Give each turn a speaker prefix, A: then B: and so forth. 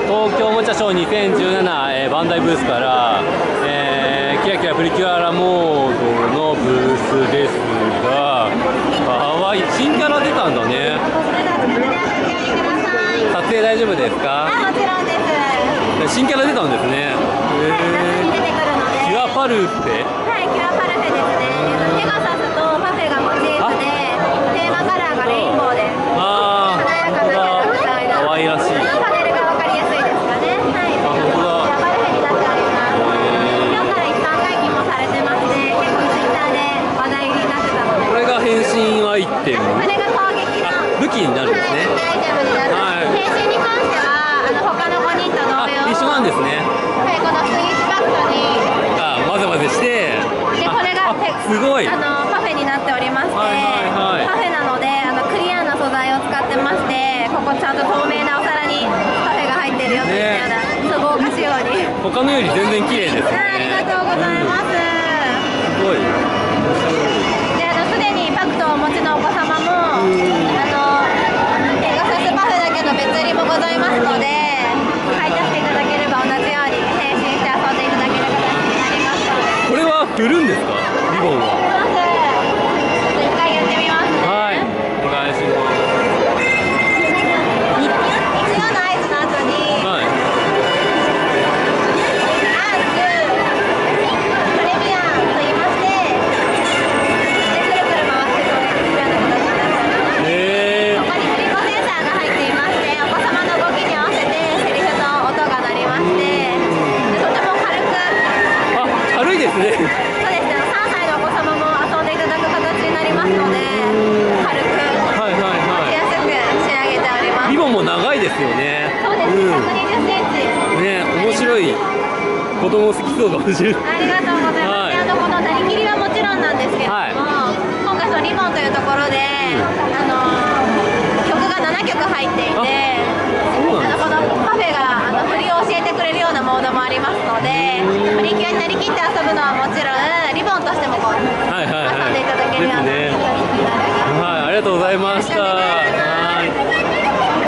A: 東京おもちゃショー2017、バンダイブースから、キラキラプリキュアラモードのブースですが、かわいい、新キャラ出たんだね。撮影大丈夫ですか？
B: もちろんです。
A: 新キャラ出たんですね。キュアパルフェ？
B: はい、キュアパルフェですね。ペガサスとパフェがモチーフで、テーマカラーがレインボーで、華やかなキャラクターが。
A: 可愛らしい。
B: パネルが分かりやすいですかね。はい。キュアパルフェになっております。今日から一般開記もされてまして、結構ツイッターで話題になってたので。
A: これが変身アイテム。
B: これが攻撃の
A: 武器になるんですね。
B: アイテムになる。変身に関しては他の5人と同様。
A: 一緒なんですね。
B: はい、このスイーツバッグに。
A: 混ぜ混ぜして。
B: でこれが
A: すごい。
B: パフェになっておりまして、パフェなのでクリアな素材を使ってまして、ここちゃんと透明なお皿にパフェが入ってるよといったような豪華仕様に。
A: 他のより全然綺麗ですね。
B: ありがとうございます。
A: すごい。
B: ですでにパクトをお持ちのお子様もペガサスパフェだけど別売りもございますので、買い足していただければ同じように変身して遊んでいただける形になりますので。
A: これは振るんですか？リボンは。
B: 一回やってみますね。
A: はい、お願いします。
B: 一度の合図の後に、
A: はい。
B: アース、トレビアンと言いまして、でくるくる回して攻撃するような形になっております。ここに振り子センサーが入っていまして、お子様の動きに合わせてセリフと音が鳴りまして、とても軽く。
A: 軽いですね。
B: そうですね。3歳のお子様も遊んでいただく形になりますので、軽く持ちやすく仕上げております。
A: リボンも長いですよね。
B: そうですね。120センチ。
A: ね、面白い。子供好きそうかもしれない。
B: ありがとうございます。このなりきりはもちろんなんですけれども、今回そのリボンというところで、曲が7曲入っていて、このパフェが振りを教えてくれるようなモードもありますので、プリキュアになりきって遊ぶのはも